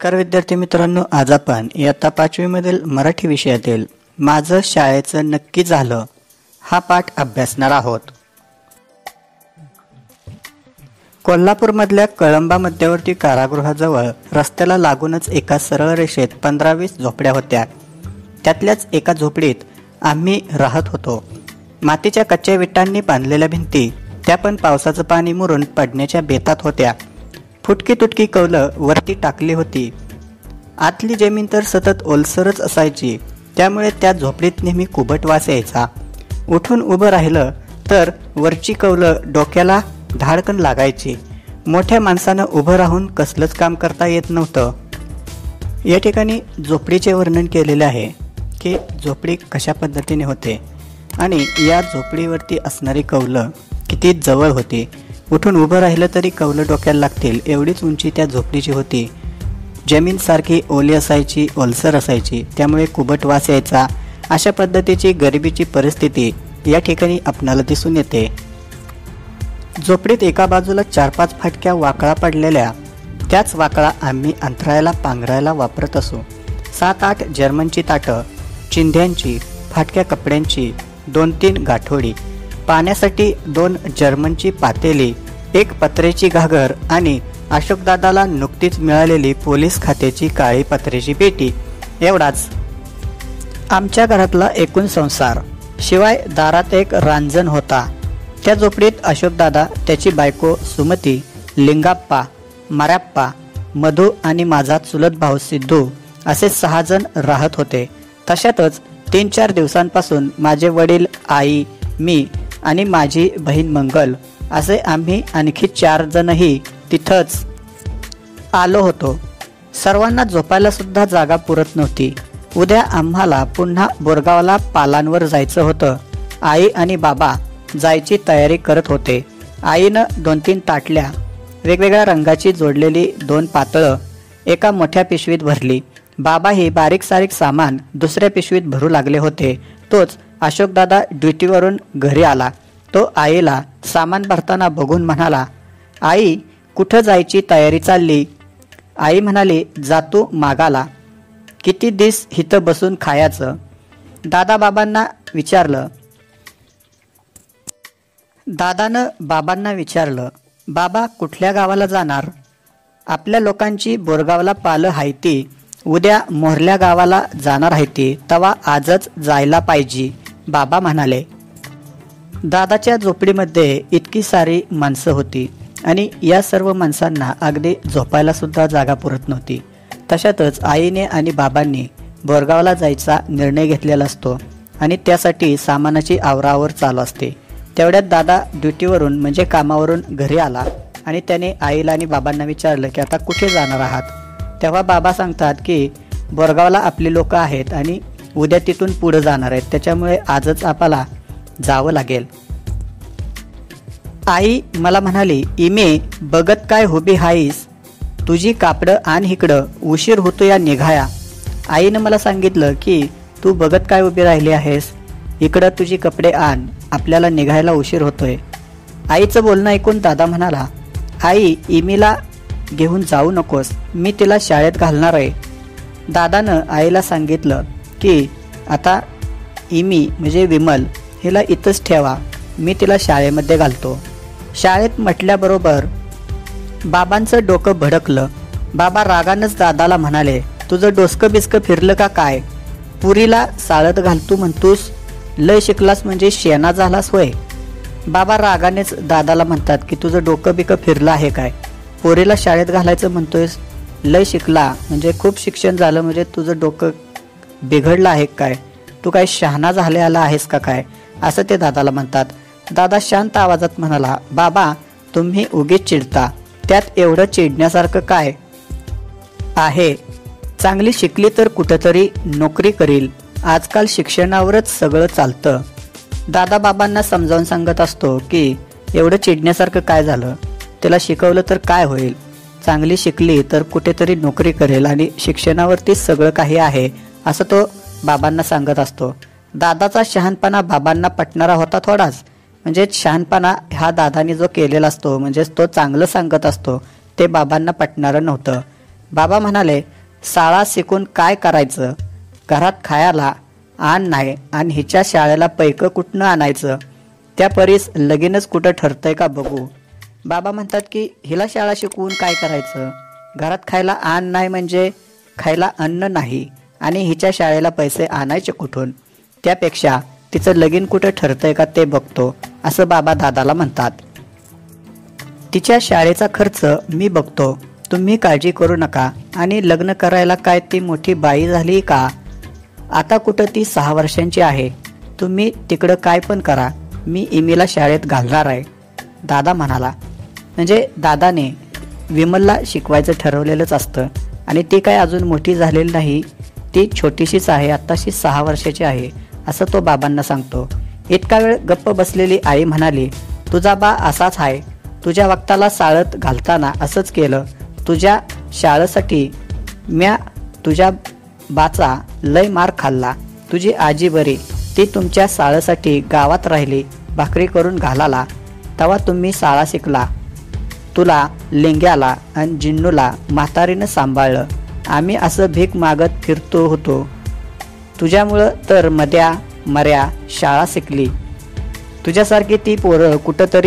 नमस्कार विद्यार्थी मित्रांनो, आज आपण इयत्ता 5वी मधील मराठी विषयातील माझं शाळेचं नक्की झालं हा पाठ अभ्यासणार आहोत। कोल्हापूरमधल्या कळंबा मध्यवर्ती कारागृहाजवळ रस्त्याला लागूनच एका सरळ रेषेत 15-20 झोपड्या होत्या। त्यातल्याच एका झोपडीत आम्ही राहत होतो। मातीच्या कच्च्या विटांनी बांधलेल्या भिंती त्या पण पावसाचं पाणी मुरून पडण्याच्या बेतात होत्या। फुटकी तुटकी कौलं वरती टाकली होती। आतली जमीन तर सतत ओलसरच असायची, त्यामुळे त्या झोपडीत नेहमी कुबट वास यायचा। उठून उभं राहिलं तर वरची कौलं डोक्याला धाडकन लागायची। मोठ्या माणसानं उभं राहून कसलंच काम करता येत नव्हतं। या ठिकाणी झोपडीचे वर्णन केलेले आहे की झोपडी कशा पद्धतीने होते आणि या झोपडीवरती असणारी कौलं किती जवळ होती। उठून उभं राहिलं तरी कौलं डोक्याला लागतील एवढीच उंची त्या झोपडीची होती। जमीन सारखी ओली असायची, ओलसर असायची, त्यामुळे कुबट वास यायचा। अशा पद्धतीची गरिबीची परिस्थिती या ठिकाणी आपणाला दिसून येते। झोपडीत एका बाजूला 4-5 फाटक्या वाकळा पडलेल्या, त्याच वाकळा आम्ही अंथरायला पांघरायला वापरत असू। 7-8 जर्मनची ताटं, चिंध्यांची, फाटक्या कपड्यांची 2-3 गाठोडी, पाण्यासाठी 2 जर्मनची पातेली, 1 पत्र्याची घागर आणि अशोकदादाला नुकतीच मिळालेली पोलीस खात्याची काळी पत्र्याची पेटी, एवढाच आमच्या घरातला एकूण संसार। शिवाय दारात एक रांजण होता। त्या झोपडीत अशोकदादा, त्याची बायको सुमती, लिंगाप्पा, मार्याप्पा, मधू आणि माझा चुलत भाऊ सिद्धू असे 6 जण राहत होते। तशातच 3-4 दिवसांपासून माझे वडील, आई, मी आणि माझी बहीण मंगल असे आम्ही आणखी 4 जणही तिथंच आलो होतो। सर्वांना झोपायला सुद्धा जागा पुरत नव्हती। उद्या आम्हाला पुन्हा बोरगावला पालांवर जायचं होतं। आई आणि बाबा जायची तयारी करत होते। आईनं 2-3 ताटल्या वेगवेगळ्या रंगाची जोडलेली 2 पातळं एका मोठ्या पिशवीत भरली। बाबाही बारीक सारीक सामान दुसऱ्या पिशवीत भरू लागले होते। तोच अशोकदादा ड्युटीवरून घरी आला। तो आईला सामान भरताना बघून म्हणाला, आई कुठं जायची तयारी चालली? आई म्हणाली, जातो मागाला, किती दिस हिथं बसून खायचं? दादानं बाबांना विचारलं, बाबा कुठल्या गावाला जाणार? आपल्या लोकांची बोरगावला पालं हायती, उद्या मोरल्या गावाला जाणार हायती, तवा आजच जायला पाहिजे, बाबा म्हणाले। दादाच्या झोपडीमध्ये इतकी सारी माणसं होती आणि या सर्व माणसांना अगदी झोपायला सुद्धा जागा पुरत नव्हती। तशातच आईने आणि बाबांनी बोरगावला जायचा निर्णय घेतलेला असतो आणि त्यासाठी सामानाची आवराआवर चालू असते। तेवढ्यात दादा ड्युटीवरून म्हणजे कामावरून घरी आला आणि त्याने आईला आणि बाबांना विचारलं की आता कुठे जाणार आहात? तेव्हा बाबा सांगतात की बोरगावला आपली लोक आहेत आणि उद्या तिथून पुढे जाणार आहेत, त्याच्यामुळे आजच आपल्याला जावं लागेल। आई मला म्हणाली, इमे बघत काय उभी हाईस, तुझी कापडं आण इकडं, उशीर होतो या निघाया। आईनं मला सांगितलं की तू बघत काय उभी राहिली आहेस, इकडं तुझी कपडे आण, आपल्याला निघायला उशीर होतोय। आईचं बोलणं ऐकून दादा म्हणाला, आई इमीला घेऊन जाऊ नकोस, मी तिला शाळेत घालणार आहे। दादानं आईला सांगितलं की आता इमी म्हणजे विमल हिला इथंच ठेवा, मी तिला शाळेमध्ये घालतो। शाळेत म्हटल्याबरोबर बाबांचं डोकं भडकलं। बाबा रागानंच दादाला म्हणाले, तुझं डोसकं बिस्कं फिरलं का काय? पुरीला शाळेत घालतो म्हणतोस, लय शिकलास म्हणजे शेणा झालास होय? बाबा रागानेच दादाला म्हणतात की तुझं डोकं बिकं फिरलं आहे काय? पोरीला शाळेत घालायचं म्हणतोयस, लय शिकला म्हणजे खूप शिक्षण झालं म्हणजे तुझं डोकं बिघडलं आहे काय? तू काय शहाणा झालेला आहेस का काय? असं ते दादाला म्हणतात। दादा शांत आवाजात म्हणाला, बाबा तुम्ही उगीच चिडता, त्यात एवढं चिडण्यासारखं काय आहे? चांगली शिकली तर कुठंतरी नोकरी करील, आजकाल शिक्षणावरच सगळं चालतं। दादा बाबांना समजावून सांगत असतो की एवढं चिडण्यासारखं काय झालं, त्याला शिकवलं तर काय होईल? चांगली शिकली तर कुठेतरी नोकरी करेल आणि शिक्षणावरतीच सगळं काही आहे, असं तो बाबांना सांगत असतो। दादाचा शहाणपणा बाबांना पटणारा होता थोडाच, म्हणजे शहाणपणा हा दादाने जो केलेला असतो म्हणजे तो चांगलं सांगत असतो ते बाबांना पटणारं नव्हतं। बाबा म्हणाले, शाळा शिकून काय करायचं? घरात खायला आण नाही आणि हिच्या शाळेला पैक कुठनं आणायचं? त्या परीस लगीनच कुठं ठरतंय का बघू. बाबा म्हणतात की हिला शाळा शिकवून काय करायचं? घरात खायला आण नाही म्हणजे खायला अन्न नाही आणि हिच्या शाळेला पैसे आणायचे कुठून? त्यापेक्षा तिचं लगीन कुठं ठरतंय का ते बघतो, असं बाबा दादाला म्हणतात. तिच्या शाळेचा खर्च मी बघतो, तुम्ही काळजी करू नका. आणि लग्न करायला काय ती मोठी बाई झाली का? आता कुठं ती 6 वर्षांची आहे. तुम्ही तिकडं काय पण करा, मी इमीला शाळेत घालणार आहे, दादा म्हणाला. म्हणजे दादाने विमलला शिकवायचं ठरवलेलंच असतं आणि ती काय अजून मोठी झालेली नाही, ती छोटीशीच आहे, आत्ताशी 6 वर्षाची आहे, असं तो बाबांना सांगतो. इतका वेळ गप्प बसलेली आई म्हणाली, तुझा बा असाच आहे, तुझ्या वक्ताला शाळेत घालताना असंच केलं. तुझ्या शाळेसाठी म्या तुझ्या बाचा लय मार खाल्ला. तुझी आजी बरी, ती तुमच्या शाळेसाठी गावात राहिली, भाकरी करून घालाला, तेव्हा तुम्ही शाळा शिकला. तुला लेंग्याला आणि जिन्नूला म्हातारीनं सांभाळलं. आम्ही असं भीक मागत फिरतो होतो, तुझ्यामुळं तर मध्या मर्या शाळा शिकली. तुझ्यासारखी ती पोरं कुठंतरी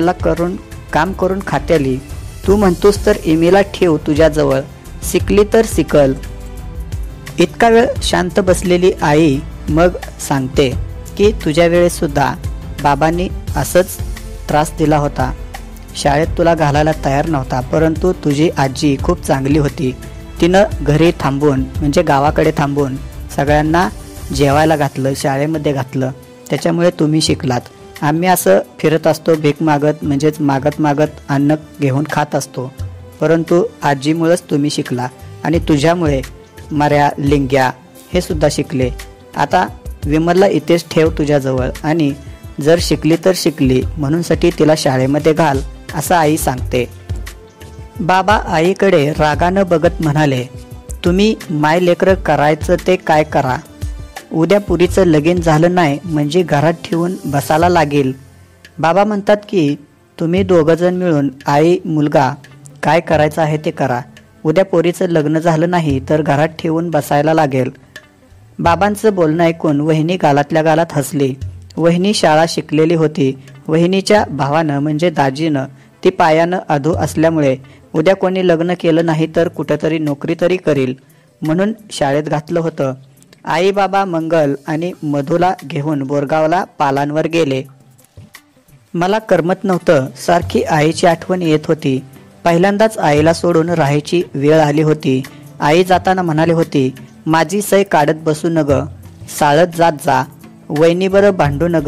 काम करून खात्याली. तू म्हणतोस तर इमीला ठेव तुझ्याजवळ, शिकली तर शिकल. इतका वेळ शांत बसलेली आई मग सांगते की तुझ्या वेळेसुद्धा बाबांनी असंच त्रास दिला होता. शाळेत तुला घालायला तयार नव्हता, परंतु तुझी आजी खूप चांगली होती. तिनं घरी थांबून म्हणजे गावाकडे थांबून सगळ्यांना जेवायला घातलं, शाळेमध्ये घातलं, त्याच्यामुळे तुम्ही शिकलात. आम्ही असं फिरत असतो भीक मागत, म्हणजेच मागत मागत अन्न घेऊन खात असतो, परंतु आजीमुळंच तुम्ही शिकला आणि तुझ्यामुळे मर्या लिंग्या हे सुद्धा शिकले. आता विमलला इथेच ठेव तुझ्याजवळ आणि जर शिकली तर शिकली म्हणूनसाठी तिला शाळेमध्ये घाल, असं आई सांगते. बाबा आईकडे रागानं बघत म्हणाले, तुम्ही माय लेकरं करायचं ते काय करा. उद्या पुरीचं लगीन झालं नाही म्हणजे घरात ठेवून बसायला लागेल. बाबा म्हणतात की तुम्ही दोघंजण मिळून आई मुलगा काय करायचं आहे ते करा. उद्या पोरीचं लग्न झालं नाही तर घरात ठेवून बसायला लागेल. बाबांचं बोलणं ऐकून वहिनी गालातल्या गालात हसली. वहिनी शाळा शिकलेली होती. वहिनीच्या भावानं म्हणजे दाजीनं ती पायानं अधू असल्यामुळे उद्या कोणी लग्न केलं नाही तर कुठंतरी नोकरी तरी करील म्हणून शाळेत घातलं होतं. आई बाबा मंगल आणि मधूला घेऊन बोरगावला पालांवर गेले. मला करमत नव्हतं, सारखी आईची आठवण येत होती. पहिल्यांदाच आईला सोडून राहायची वेळ आली होती. आई जाताना म्हणाली होती, माझी सय काढत बसू नग, साळत जात जा, वहिनीबरं भांडू नग,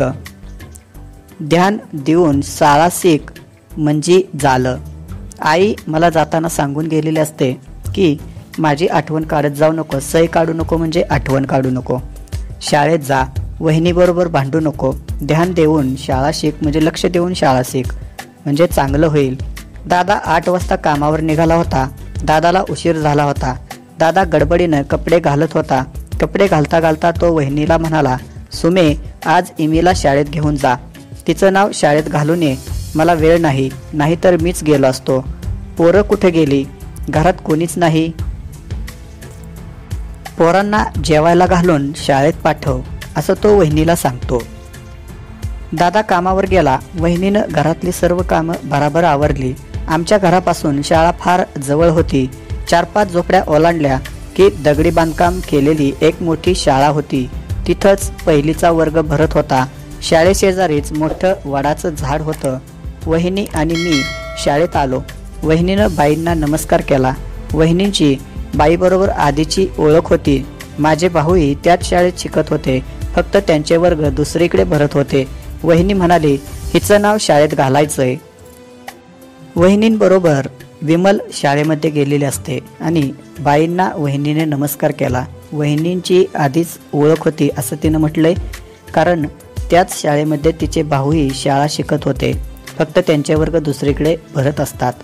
ध्यान देऊन शाळा शिक म्हणजे झालं. आई मला जाताना सांगून गेलेली असते की माझी आठवण काढत जाऊ नको, सय काढू नको म्हणजे आठवण काढू नको, शाळेत जा, वहिनीबरोबर भांडू नको, ध्यान देऊन शाळा शिक म्हणजे लक्ष देऊन शाळा शिक म्हणजे चांगलं होईल. दादा 8 वाजता कामावर निघाला होता. दादाला उशीर झाला होता. दादा गडबडीनं कपडे घालत होता. कपडे घालता घालता तो वहिनीला म्हणाला, सुमे आज इमीला शाळेत घेऊन जा, तिचं नाव शाळेत घालून ये, मला वेळ नाही, नाहीतर मीच गेलो असतो. पोरं कुठे गेली? घरात कोणीच नाही. पोरांना जेवायला घालून शाळेत पाठव, असं तो वहिनीला सांगतो. दादा कामावर गेला. वहिनीनं घरातली सर्व कामं बराबर आवरली. आमच्या घरापासून शाळा फार जवळ होती. 4-5 झोपड्या ओलांडल्या की दगडी बांधकाम केलेली एक मोठी शाळा होती. तिथंच पहिलीचा वर्ग भरत होता. शाळेशेजारीच मोठं वडाचं झाड होतं. वहिनी आणि मी शाळेत आलो. वहिनीनं बाईंना नमस्कार केला. वहिनींची बाईबरोबर आधीची ओळख होती. माझे भाऊही त्याच शाळेत शिकत होते, फक्त त्यांचे वर्ग दुसरीकडे भरत होते. वहिनी म्हणाली, हिचं नाव शाळेत घालायचंय. वहिनींबरोबर विमल शाळेमध्ये गेलेली असते आणि बाईंना वहिनीने नमस्कार केला. वहिनींची आधीच ओळख होती असं तिनं म्हटलंय, कारण त्याच शाळेमध्ये तिचे भाऊही शाळा शिकत होते, फक्त त्यांचे वर्ग दुसरीकडे भरत असतात.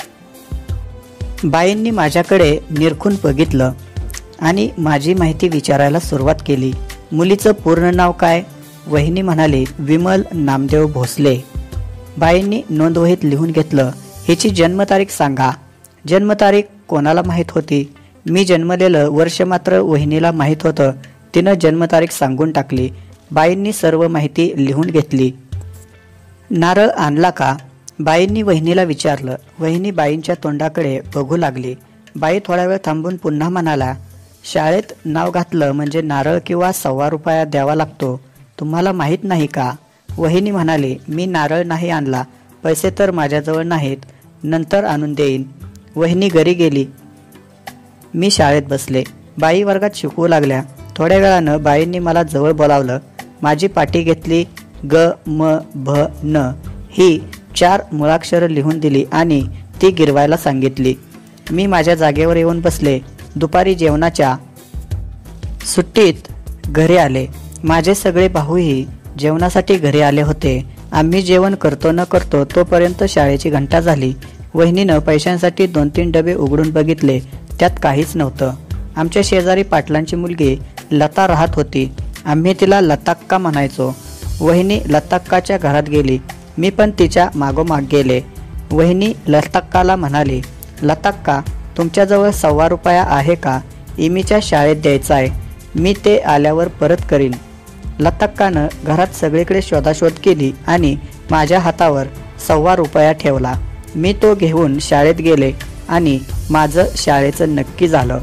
बाईंनी माझ्याकडे निरखून बघितलं आणि माझी माहिती विचारायला सुरुवात केली. मुलीचं पूर्ण नाव काय? वहिनी म्हणाली, विमल नामदेव भोसले. बाईंनी नोंदवहीत लिहून घेतलं. हिची जन्मतारीख सांगा. जन्मतारीख कोणाला माहीत होती? मी जन्मलेलं वर्ष मात्र वहिनीला माहीत होतं. तिनं जन्मतारीख सांगून टाकली. बाईंनी सर्व माहिती लिहून घेतली. नारळ आणला का? बाईंनी वहिनीला विचारलं. वहिनी बाईंच्या तोंडाकडे बघू लागली. बाई थोडा वेळ थांबून पुन्हा म्हणाला, शाळेत नाव घातलं म्हणजे नारळ किंवा ₹1.25 द्यावा लागतो. तुम्हाला माहीत नाही का? वहिनी म्हणाली, मी नारळ नाही आणला. पैसे तर माझ्याजवळ नाहीत. नंतर आणून देईन. वहिनी घरी गेली. मी शाळेत बसले. बाई वर्गात शिकवू लागल्या. थोड्या वेळानं बाईंनी मला जवळ बोलावलं. माझी पाटी घेतली. ग म भ न ही 4 मुळाक्षरं लिहून दिली आणि ती गिरवायला सांगितली. मी माझ्या जागेवर येऊन बसले. दुपारी जेवणाच्या सुट्टीत घरी आले. माझे सगळे भाऊही जेवणासाठी घरी आले होते. आम्ही जेवण करतो न करतो तोपर्यंत शाळेची घंटा झाली. वहिनीनं पैशांसाठी 2-3 डबे उघडून बघितले. त्यात काहीच नव्हतं. आमच्या शेजारी पाटलांची मुलगी लता राहत होती. आम्ही तिला लताक्का म्हणायचो. वहिनी लताक्काच्या घरात गेली. मी पण तिच्या मागोमाग गेले. वहिनी लताक्काला म्हणाली, लताक्का, तुमच्याजवळ ₹1.25 आहे का? इमीच्या शाळेत द्यायचा आहे. मी ते आल्यावर परत करीन. लताक्कानं घरात सगळीकडे शोधाशोध केली आणि माझ्या हातावर ₹1.25 ठेवला. मी तो घेऊन शाळेत गेले आणि माझं शाळेचं नक्की झालं.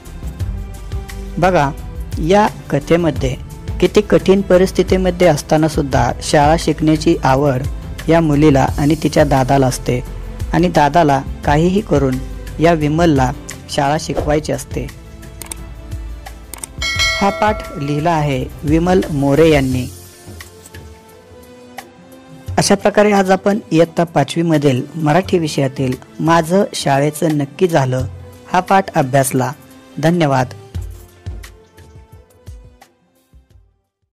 बघा, या कथेमध्ये किती कठीण परिस्थितीमध्ये असताना सुद्धा शाळा शिकण्याची आवड या मुलीला आणि तिच्या दादाला असते आणि दादाला काहीही करून या विमलला शाळा शिकवायची असते. हा पाठ लिहिला आहे विमल मोरे यांनी. अशा प्रकारे आज आपण इयत्ता 5वी मधील मराठी विषयातील माझं शाळेचं नक्की झालं हा पाठ अभ्यासला. धन्यवाद.